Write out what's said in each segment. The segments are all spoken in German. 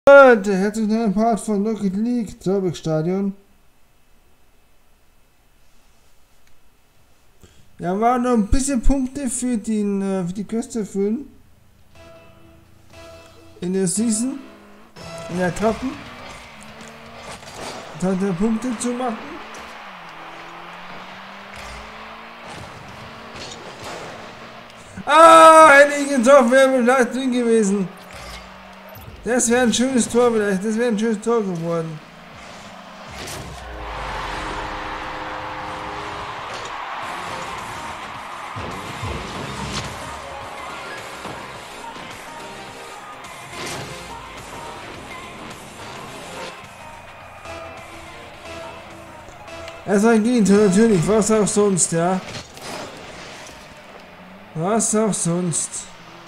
Leute, herzlich willkommen zum Part von Rocket League, Zauberberg Stadion. Ja, war noch ein bisschen Punkte für die Quest erfüllen. In der Season. In der Etappen. 1000 Punkte zu machen. Hätte ich getroffen, wäre vielleicht drin gewesen. Das wäre ein schönes Tor vielleicht. Das wäre ein schönes Tor geworden. Es war ein Gegentor, natürlich. Was auch sonst, ja. Was auch sonst.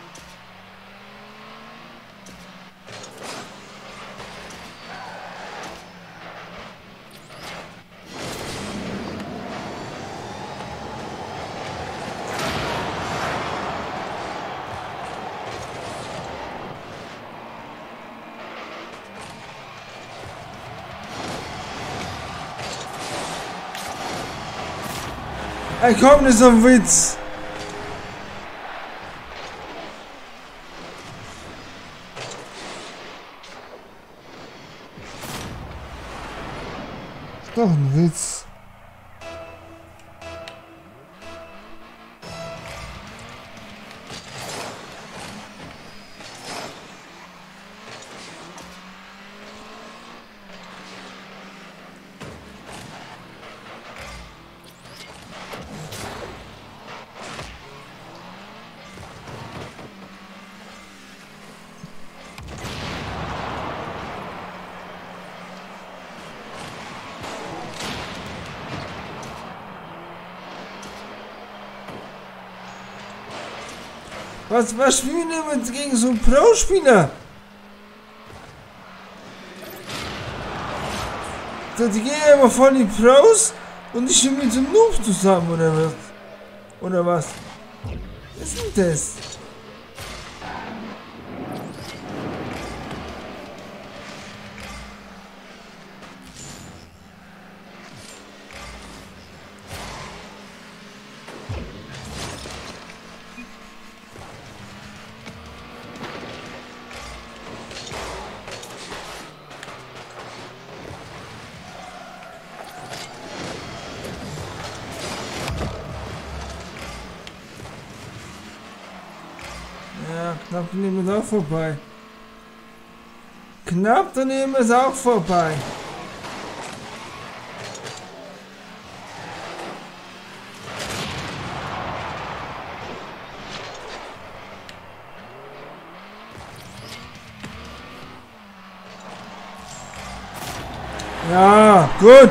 Ey, komm, das ist ein Witz. Doch ein Witz. Was spielen wir jetzt gegen so einen Pro-Spieler? Die gehen ja immer voll die Pros und ich spiele mit so einem Noob zusammen, oder was? Oder was? Was ist denn das? Ja, knapp daneben ist auch vorbei. Knapp daneben ist auch vorbei. Ja, gut.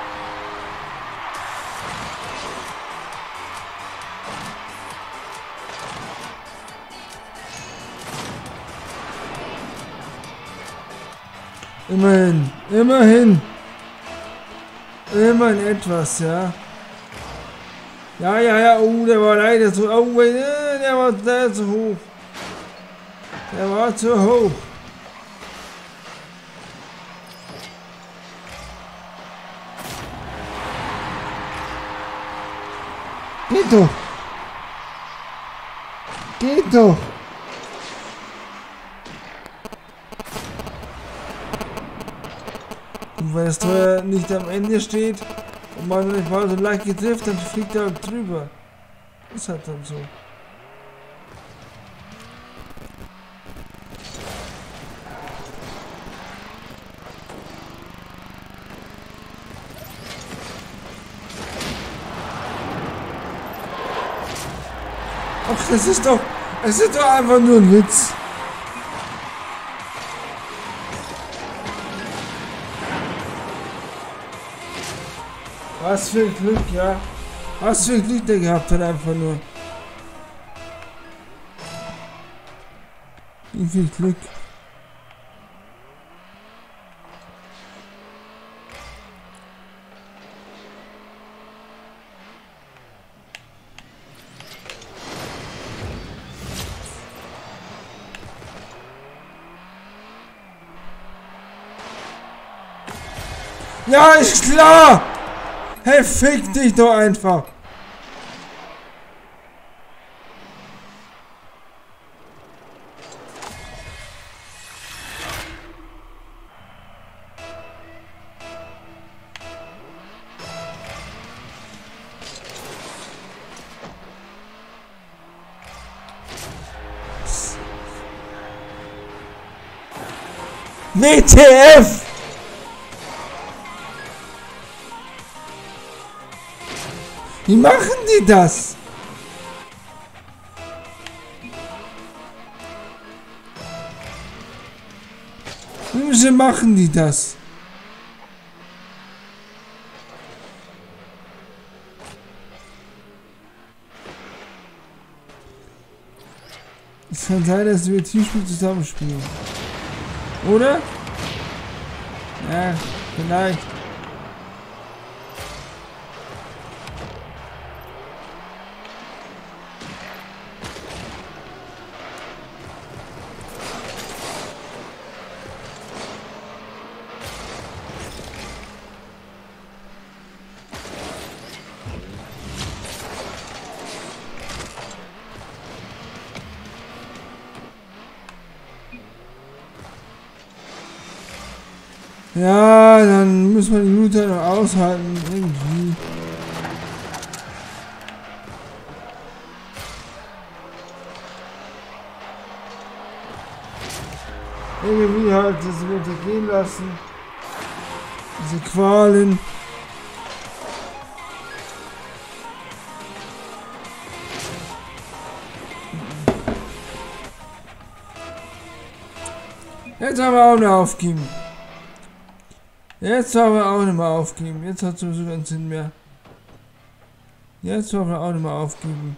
Immerhin, immerhin. Immerhin etwas, ja. Ja, der war leider zu, der war zu hoch. Der war zu hoch. Geht doch. Geht doch. Und wenn das Tor nicht am Ende steht und man nicht mal so leicht getrifft, dann fliegt er halt drüber. Ist halt dann so. Ach, es ist doch einfach nur ein Witz. Was für ein Glück, ja. Was für ein Glück der gehabt hat, einfach nur. Wie viel Glück. Ja, ist klar! Hey, fick dich doch einfach! WTF! Wie machen die das? Wie machen die das? Es kann sein, dass wir Teamspiel zusammenspielen. Oder? Ja, vielleicht. Ja, dann muss man die Looter noch aushalten, irgendwie. Irgendwie halt das untergehen lassen. Diese Qualen. Jetzt haben wir auch noch aufgeben. Jetzt haben wir auch nicht mehr aufgeben. Jetzt hat es sowieso keinen Sinn mehr. Jetzt haben wir auch nicht mehr aufgeben.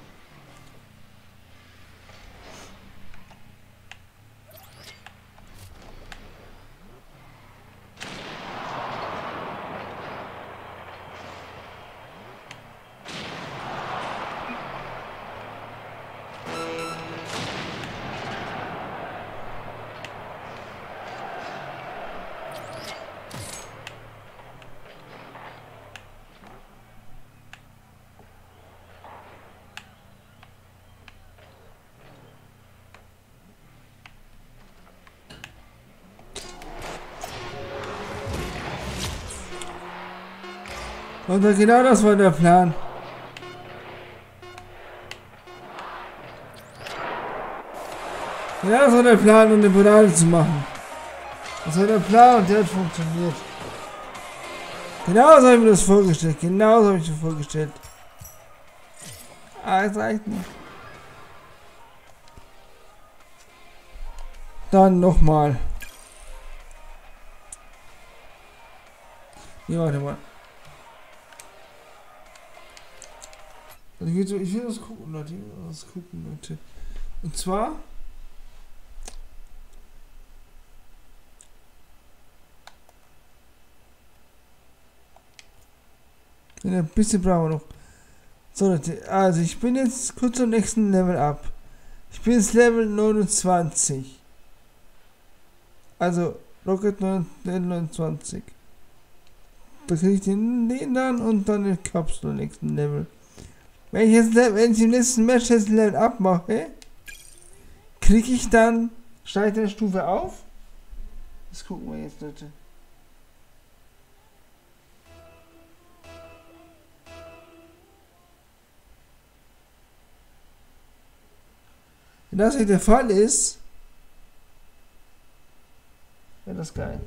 Und genau das war der Plan. Genau das war der Plan, um den Pedal zu machen. Das war der Plan und der hat funktioniert. Genau so habe ich mir das vorgestellt. Genau so habe ich mir vorgestellt. Ah, es reicht nicht. Dann nochmal. Ja, warte mal. Ich will das gucken, Leute. Ich will das gucken, Leute. Und zwar. Ja, ein bisschen brauchen wir noch. So, Leute. Also, ich bin jetzt kurz am nächsten Level ab. Ich bin jetzt Level 29. Also, Rocket 29. Da kriege ich den dann und dann den Kapsel nächsten Level. Wenn ich im nächsten Match jetzt Level abmache, kriege ich dann, steigt eine Stufe auf. Das gucken wir jetzt, Leute. Wenn das nicht der Fall ist, wäre das geil.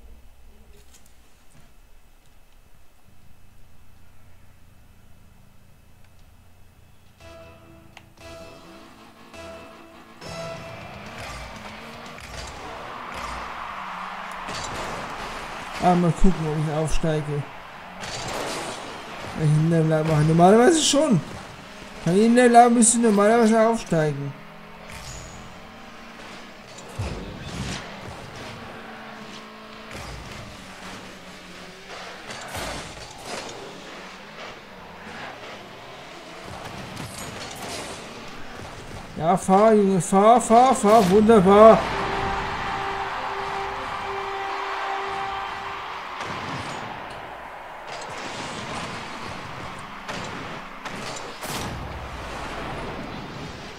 Mal gucken, ob ich aufsteige. Welchen Level mache. Normalerweise schon. Bei jedem Level müsste ich normalerweise aufsteigen. Ja, fahr, Junge, fahr, wunderbar.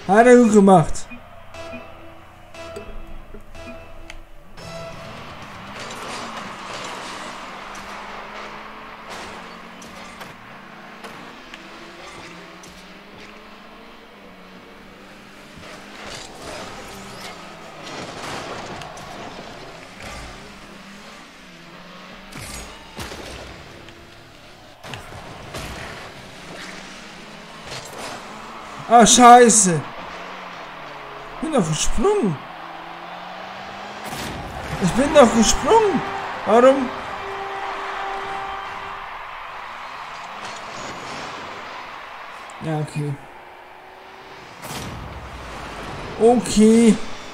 Hat er gut gemacht. Ah, scheiße. Ich bin doch gesprungen. Ich bin doch gesprungen. Warum? Ja, okay. Okay.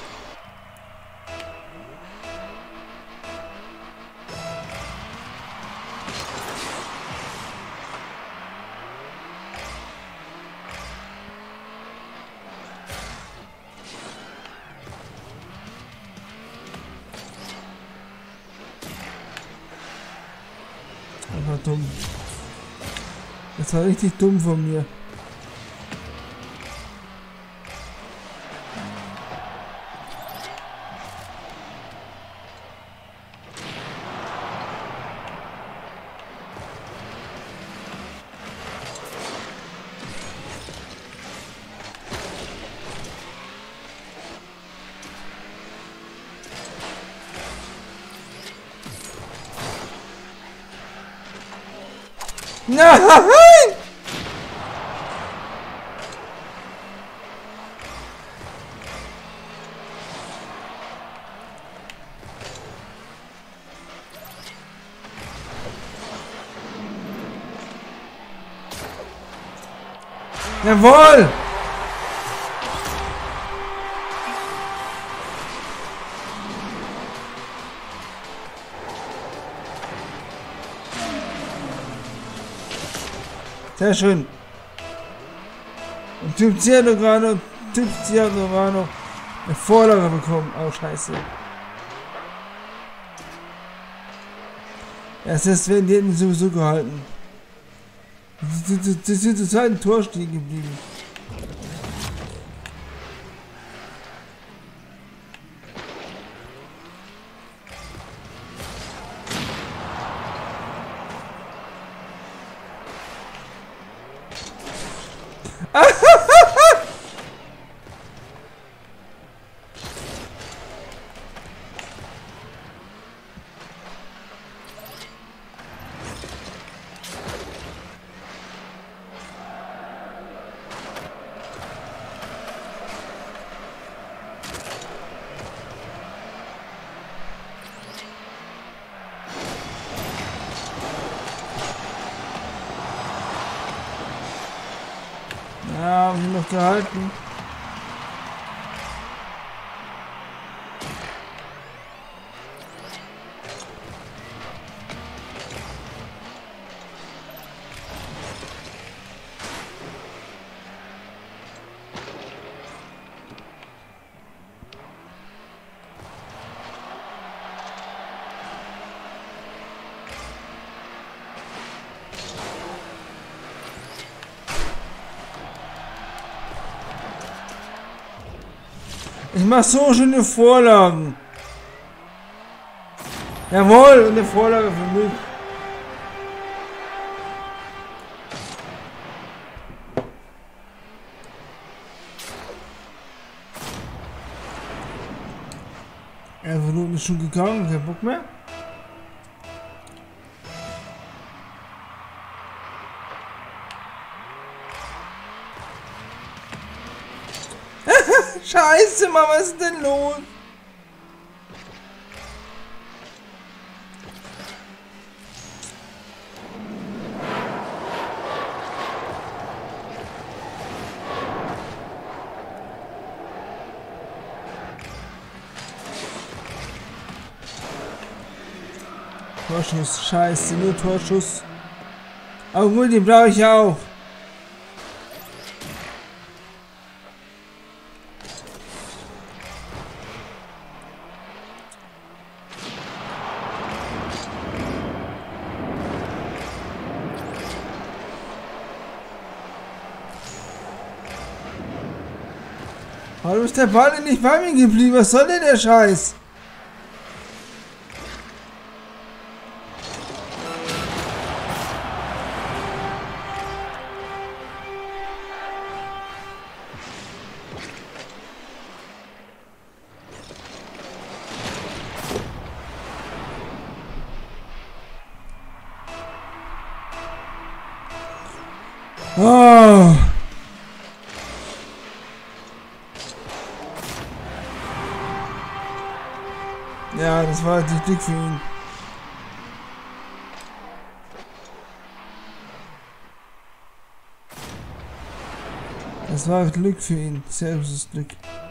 Einfach dumm. Das war richtig dumm von mir. Nein! Jawohl! Sehr schön. Und Typ C hat noch gerade eine Vorlage bekommen. Oh, scheiße. Erst das werden die hätten sowieso gehalten. Die sind total im Tor stehen geblieben. Ja, haben wir noch gehalten. Ich mach so schöne Vorlagen. Jawohl, und eine Vorlage für mich. Einfach nur ist schon gegangen, kein Bock mehr. Scheiße, Mann, was ist denn los? Torschuss, scheiße, nur Torschuss. Aber gut, den brauche ich auch. Warum ist der Ball denn nicht bei mir geblieben? Was soll denn der Scheiß? Oh. Ja, das war richtig dick für ihn. Das war Glück für ihn. Sehr großes Glück.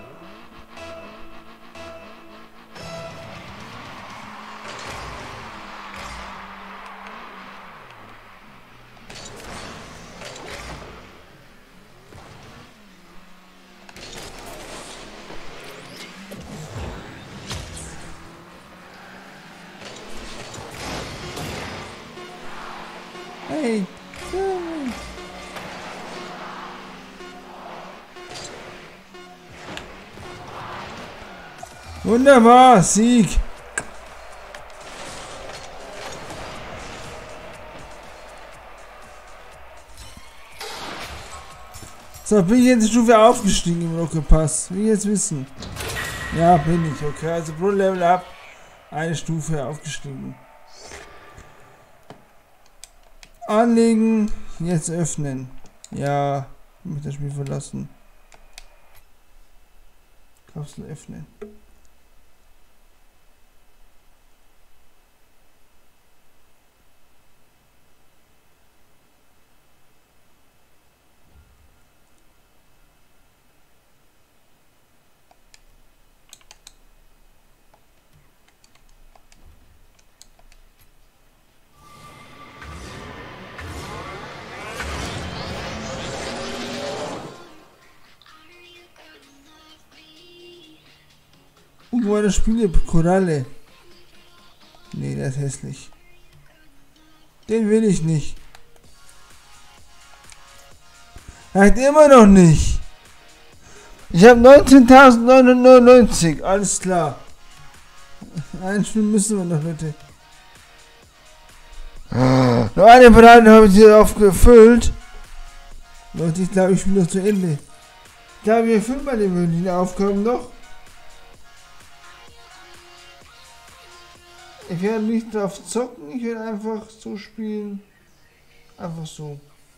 Hey. Wunderbar, Sieg. So, bin ich jetzt eine Stufe aufgestiegen im Rocket Pass? Will ich jetzt wissen. Ja, bin ich. Okay, also pro Level Up eine Stufe aufgestiegen. Anlegen, jetzt öffnen. Ja, ich muss das Spiel verlassen. Kapsel öffnen. Wo war das Spiel? Koralle. Nee, der ist hässlich. Den will ich nicht. Reicht immer noch nicht. Ich habe 19.999. Alles klar. Ein Spiel müssen wir noch, Leute. Noch eine Parade habe ich hier aufgefüllt. Leute, ich glaube, ich spiele noch zu Ende. Ich glaube, wir erfüllen mal die Aufgaben noch. Ich werde nicht drauf zocken, ich werde einfach so spielen. Einfach so.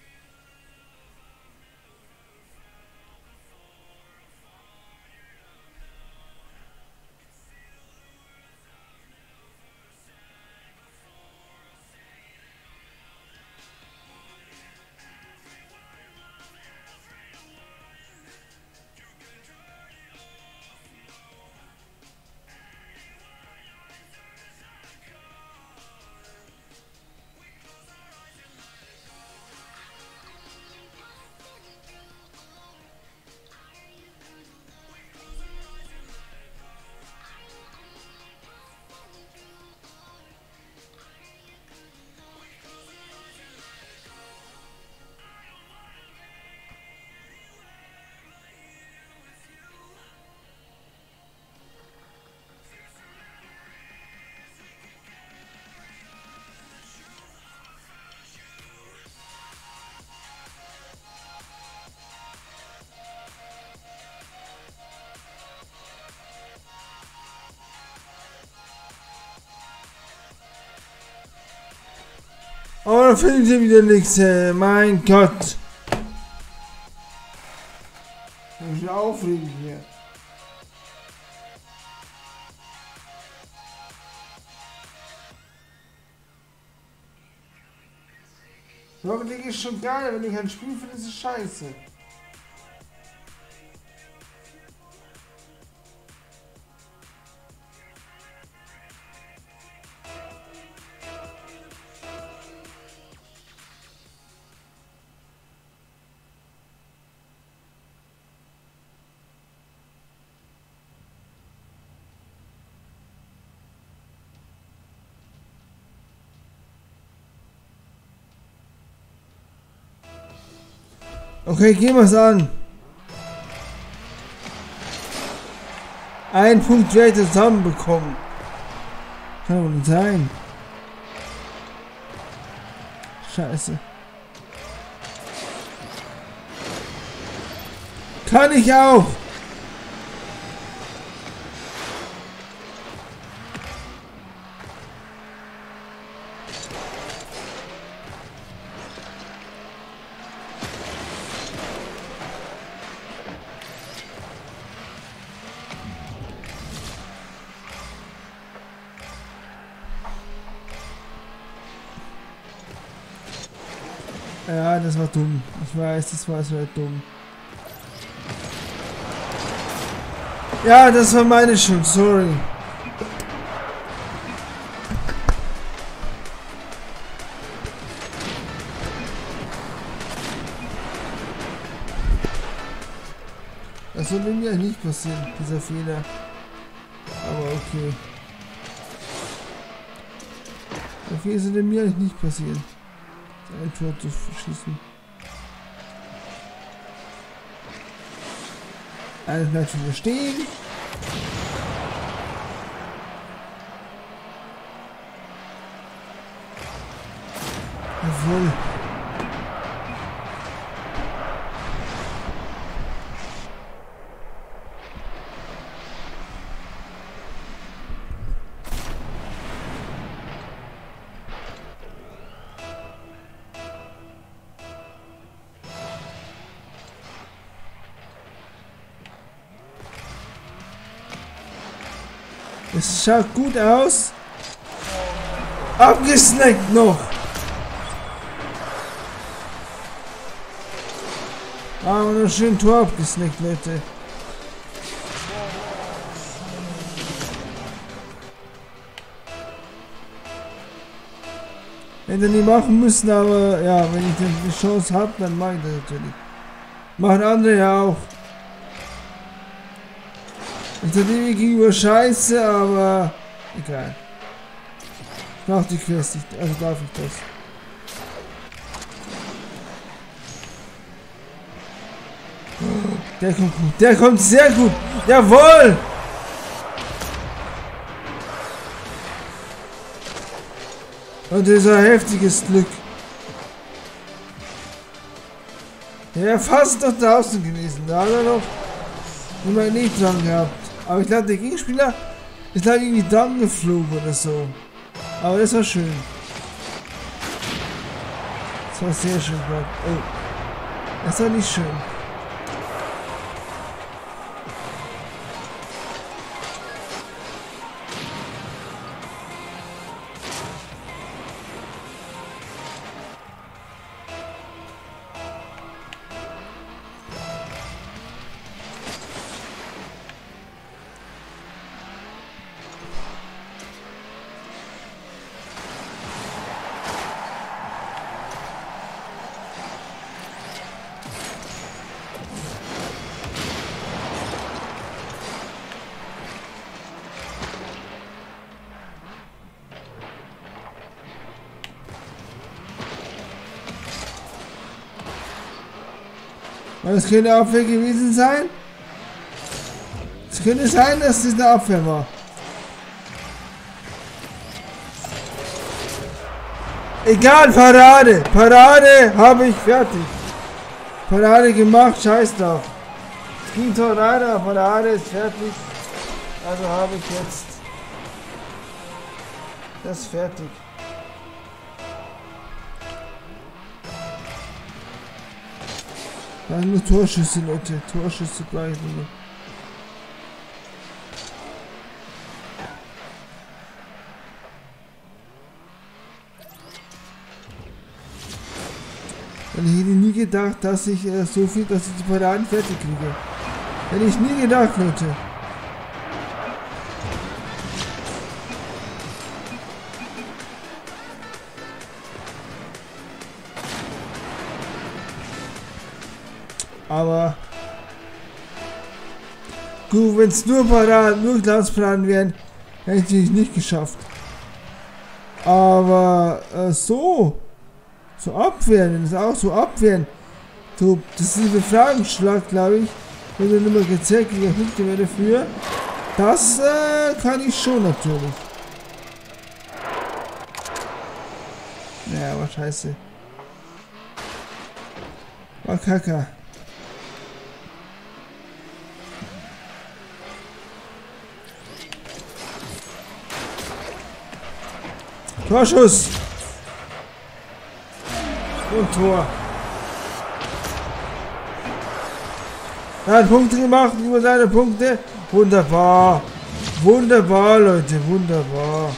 Oh, da findet ihr wieder nichts, mein Gott. Ich bin aufregend hier. Rocket League ist schon geil, wenn ich kein Spiel finde, ist es scheiße. Okay, gehen wir es an. Ein Punkt Wert zusammenbekommen. Kann doch nicht sein. Scheiße. Kann ich auch. Ja, das war dumm. Ich weiß, das war so dumm. Ja, das war meine Schuld, sorry. Das soll mir nicht passieren, dieser Fehler. Aber okay. Der Fehler soll mir nicht passieren. Ein Tor zu schießen. Alles bleibt wieder stehen. Jawohl. Es schaut gut aus. Abgesnackt noch. Aber noch schön Tor abgesnackt, Leute. Hätte nicht machen müssen, aber ja, wenn ich die Chance habe, dann mache ich das natürlich. Machen andere ja auch. Unternehmen gegenüber scheiße, aber egal. Ich mach die Quest nicht, also darf ich das. Der kommt gut, der kommt sehr gut. Jawohl! Und das ist ein heftiges Glück. Ja, fast noch draußen gewesen. Da hat er noch immer nicht dran gehabt. Aber ich glaube, der Gegenspieler ist halt irgendwie down geflogen oder so. Aber das war schön. Das war sehr schön. Oh. Das war nicht schön. Das könnte Abwehr gewesen sein. Es könnte sein, dass es eine Abwehr war. Egal, Parade! Parade habe ich fertig. Parade gemacht, scheiß drauf. Es ging Tornado, Parade ist fertig. Also habe ich jetzt das fertig. Ja, nur Torschüsse, Leute. Torschüsse gleich nur. Und ich hätte nie gedacht, dass ich so viel, dass ich die Paraden fertig kriege. Hätte ich nie gedacht, Leute. Aber gut, wenn es nur Paraden, nur Glanzparaden wären, hätte ich nicht geschafft. Aber so abwehren, das ist auch so abwehren. So, das ist ein Befragungsschlag, glaube ich. Wenn du nicht mehr gezeigt, kriege ich Punkte mehr dafür. Das kann ich schon natürlich. Naja, aber scheiße. War kacke. Torschuss! Und Tor. Er hat Punkte gemacht, über seine Punkte. Wunderbar. Wunderbar, Leute, wunderbar.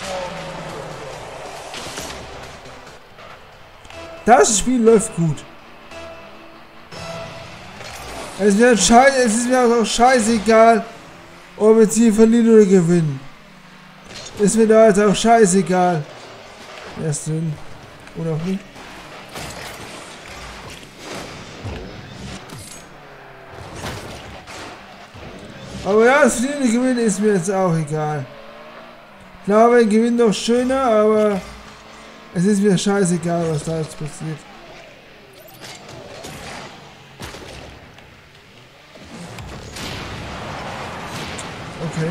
Das Spiel läuft gut. Es ist mir auch scheißegal, ob wir jetzt hier verlieren oder gewinnen. Ist mir da jetzt auch scheißegal. Er ist drin. Oder auch nicht. Aber ja, das Verlieren Gewinnen ist mir jetzt auch egal. Klar, wenn Gewinn doch schöner, aber es ist mir scheißegal, was da jetzt passiert. Okay.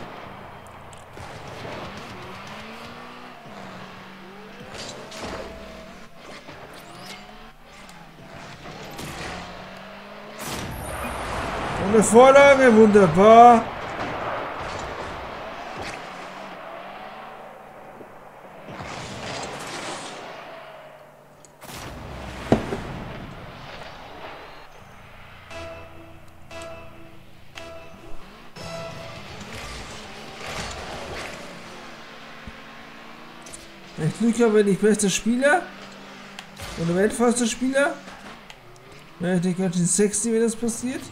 Eine Vorlage, wunderbar. Wenn ich Glück habe, bin ich bester Spieler. Oder weltfester Spieler. Ja, ich denke ganz schön sexy, wenn das passiert.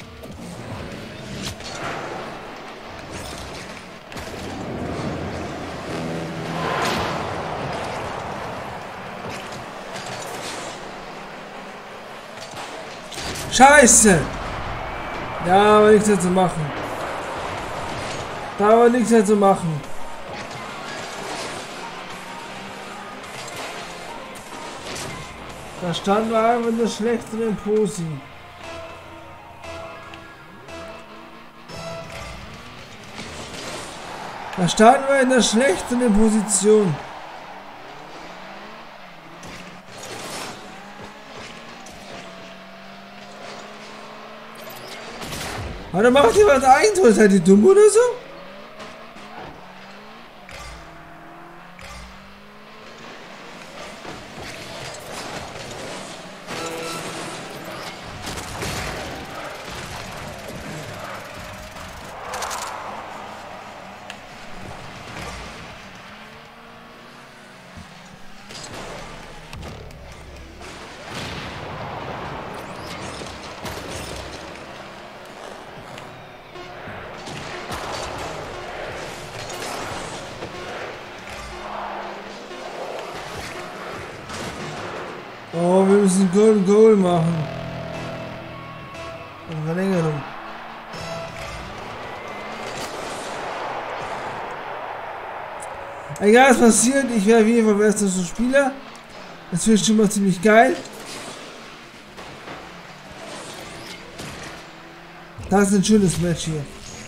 Scheiße! Da war nichts mehr zu machen. Da war nichts mehr zu machen. Da standen wir einfach in der schlechteren Posi. Da standen wir in der schlechteren Position. Aber dann macht jemand ein Tor, seid ihr dumm oder so? Oh, wir müssen Golden Goal machen. Eine Verlängerung. Egal was passiert, ich wäre auf jeden Fall bester Spieler. Das wird schon mal ziemlich geil. Das ist ein schönes Match hier.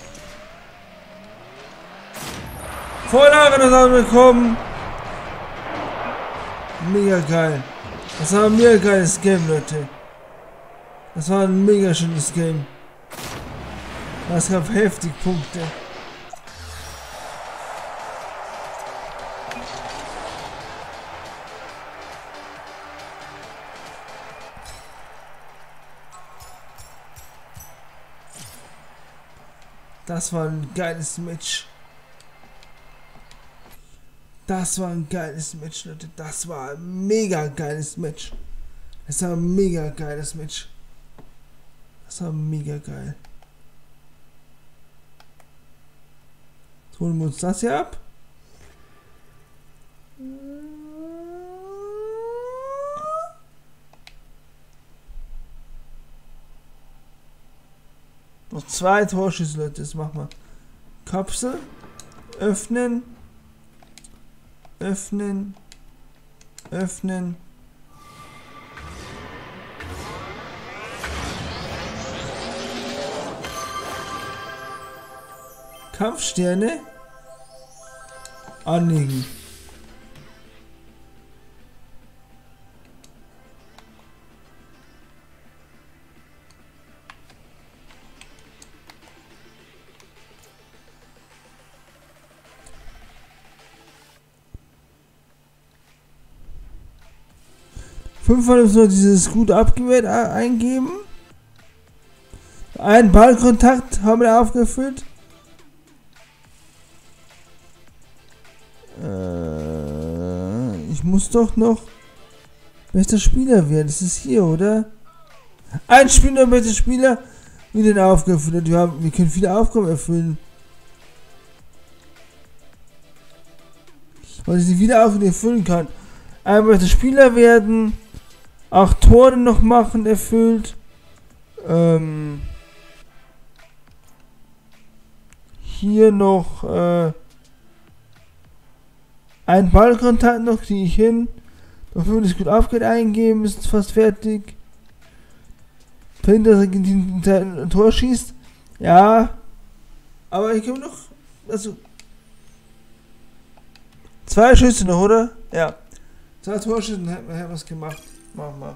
Vorlage, das haben wir bekommen. Mega geil. Das war ein mega geiles Game, Leute. Das war ein mega schönes Game. Das gab heftig Punkte. Das war ein geiles Match. Das war ein geiles Match, Leute. Das war ein mega geiles Match. Das war ein mega geiles Match. Das war mega geil. Jetzt holen wir uns das hier ab. Noch 2 Torschüsse, Leute. Das machen wir. Kapsel. Öffnen. Öffnen. Öffnen. Kampfsterne anlegen. Fünfmal müssen wir dieses gut abgewehrt eingeben. Einen Ballkontakt haben wir aufgefüllt. Ich muss doch noch bester Spieler werden. Das ist hier, oder? Ein Spieler, bester Spieler, wie den aufgefüllt. Wir können viele Aufgaben erfüllen. Und ich die wieder erfüllen kann. Ein bester Spieler werden. 8 Tore noch machen, erfüllt. Hier noch ein Ballkontakt noch, kriege ich hin. Noch 50 gut aufgeht eingeben, ist fast fertig. Verhindert, dass er ein Tor schießt. Ja. Aber ich habe noch. Also. 2 Schüsse noch, oder? Ja. 2 Torschüssen hätten wir was gemacht. Mach mal.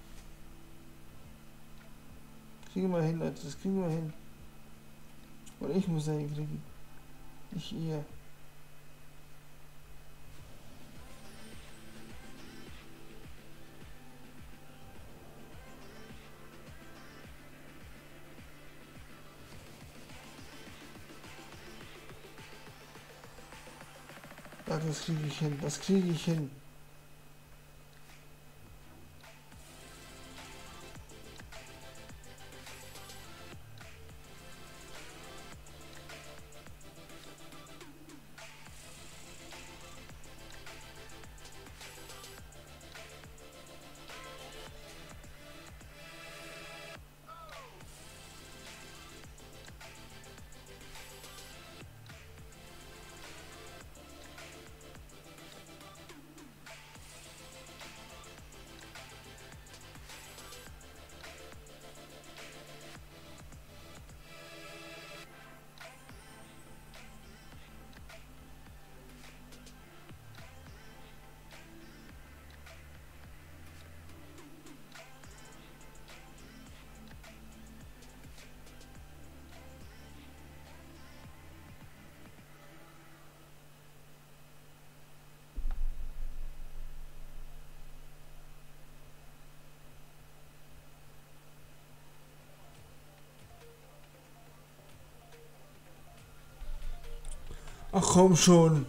Kriegen wir hin, Leute. Das kriegen wir hin. Und ich muss da hinkriegen. Nicht ihr. Ach, das kriege ich hin. Das kriege ich hin. Ach komm schon.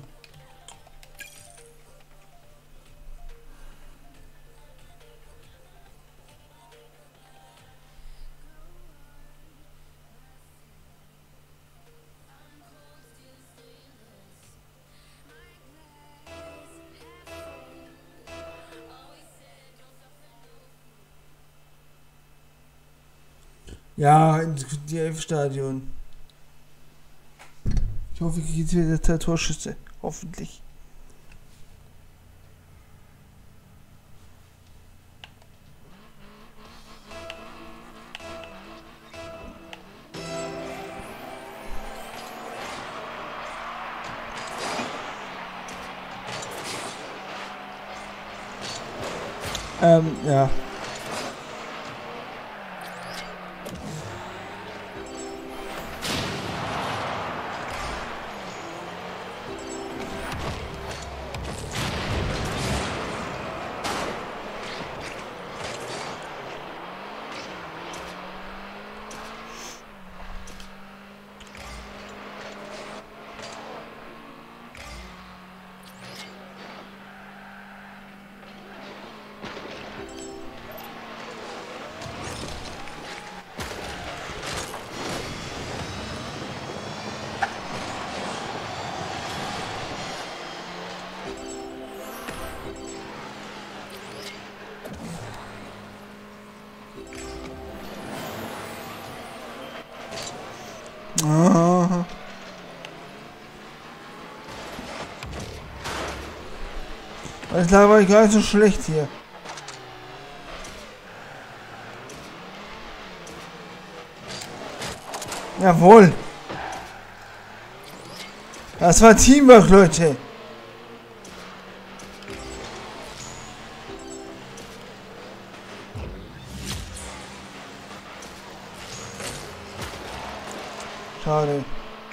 Ja, ins DF-Stadion. Ich hoffe, ich kriege jetzt wieder Torschüsse. Hoffentlich. Ja. Ah. Das war ich gar nicht so schlecht hier. Jawohl. Das war Teamwork, Leute. Schade.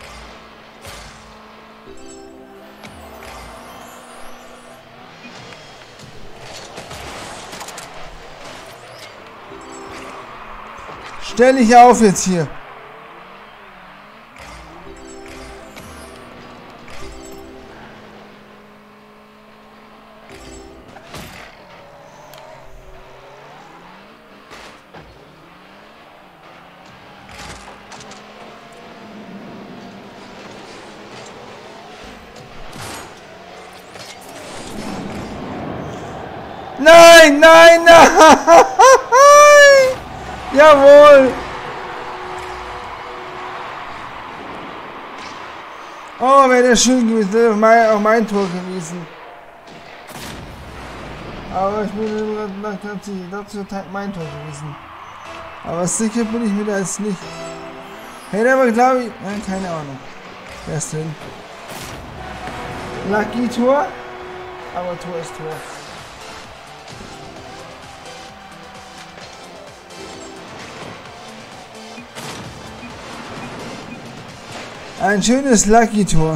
Stell dich auf jetzt hier. Nein, nein, nein! Jawohl! Oh, wäre das schön gewesen, das wäre auch mein Tor gewesen. Aber ich bin ganz sicher, das wäre mein Tor gewesen. Aber sicher bin ich mir da jetzt nicht. Hätte aber glaube ich, nein, keine Ahnung. Wer ist drin? Lucky Tor, aber Tor ist Tor. Ein schönes Lucky-Tor.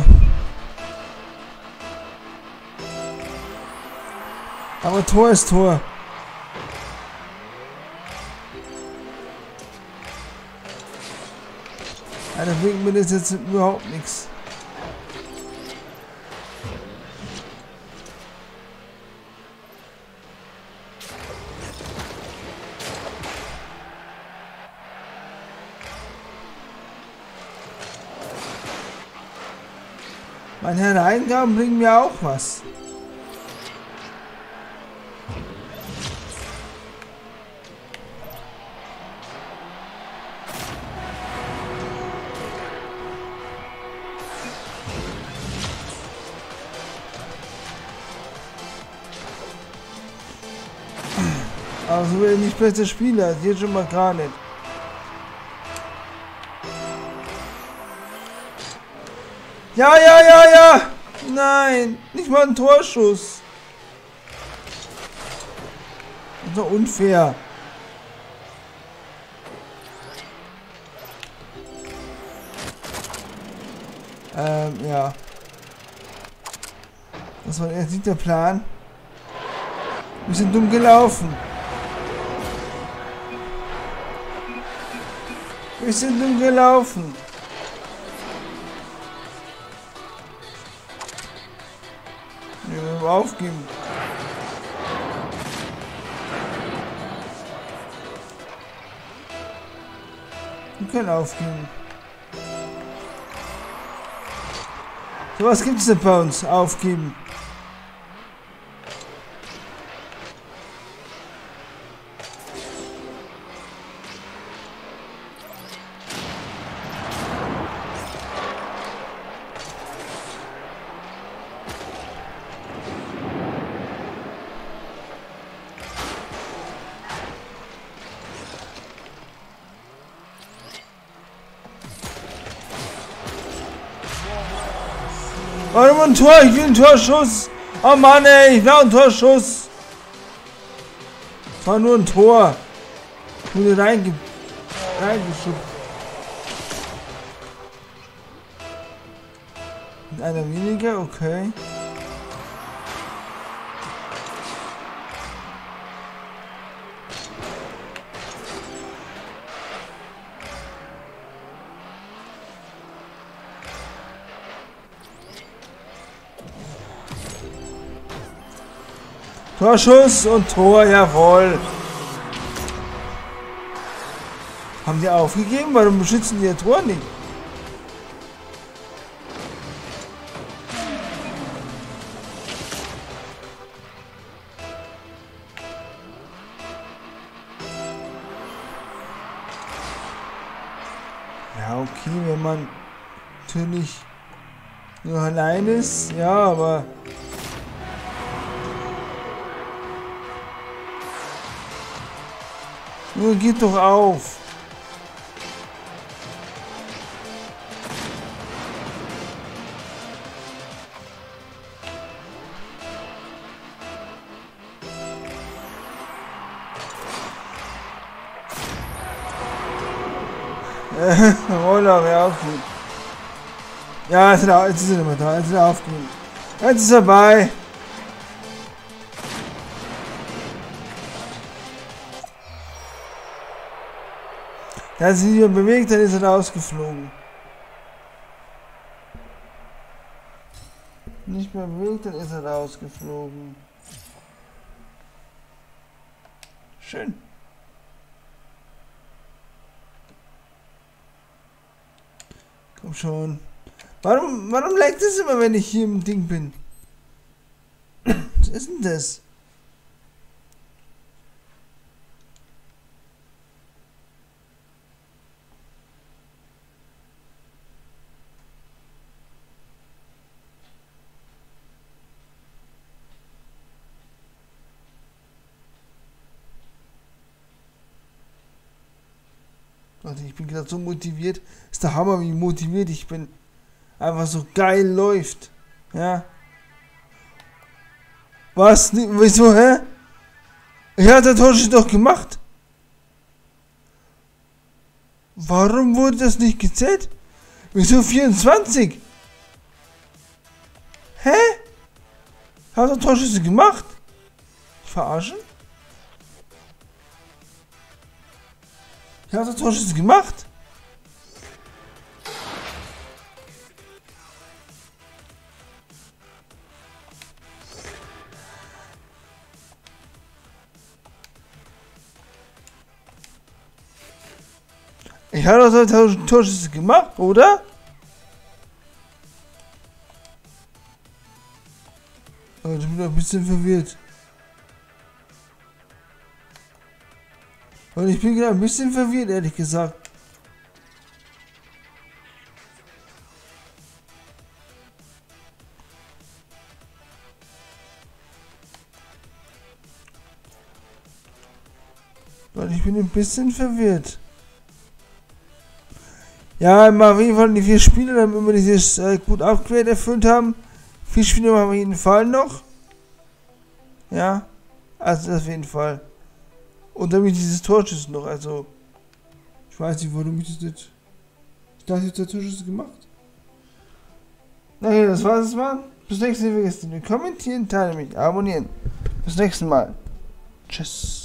Aber Tor ist Tor. Ja, da bringt mir das jetzt überhaupt nichts. Meine Hereingaben bringen mir auch was. Aber so will ich nicht beste Spieler, hier schon mal gar nicht. Ja, ja, ja, ja! Nein, nicht mal ein Torschuss. Das ist doch unfair. Ja. Das war jetzt nicht der Plan. Wir sind dumm gelaufen. Wir sind dumm gelaufen. Aufgeben. Wir können aufgeben. So was gibt's nicht bei uns. Aufgeben. Warum ein Tor? Ich will einen Torschuss. Oh Mann, ey, ich will einen Torschuss. Es war nur ein Tor. Wurde reingeschubst. Mit einer weniger, okay. Torschuss und Tor, jawohl. Haben die aufgegeben? Warum beschützen die ihr Tor nicht? Ja, okay, wenn man natürlich nur allein ist, ja, aber nur geht doch auf. Roller wäre auch gut. Ja, jetzt ist er nicht mehr da. Jetzt ist er aufgehört. Jetzt ist er vorbei. Er hat sich nicht mehr bewegt, dann ist er rausgeflogen. Nicht mehr bewegt, dann ist er rausgeflogen. Schön. Komm schon. Warum leckt es immer, wenn ich hier im Ding bin? Was ist denn das? Also ich bin gerade so motiviert. Ist der Hammer, wie motiviert ich bin. Einfach so geil läuft. Ja. Was? Wieso, hä? Ja, der Torschuss doch gemacht. Warum wurde das nicht gezählt? Wieso 24? Hä? Hat der Torschüsse gemacht? Verarschen? Hat der Torschüsse gemacht? Ich habe doch Torschüsse gemacht, oder? Aber ich bin doch ein bisschen verwirrt. Und ich bin gerade ein bisschen verwirrt, ehrlich gesagt. Weil ich bin ein bisschen verwirrt. Ja, auf jeden Fall die 4 Spiele, damit wir dieses gut Upgrade erfüllt haben. 4 Spiele machen wir auf jeden Fall noch. Ja, also das auf jeden Fall. Und damit dieses Torschuss noch, also ich weiß nicht, warum ich das nicht. Ich dachte, ich habe Torschuss gemacht. Naja, das war's jetzt mal. Bis nächstes Mal. Vergesst nicht kommentieren, teilen mich, abonnieren. Bis nächstes Mal. Tschüss.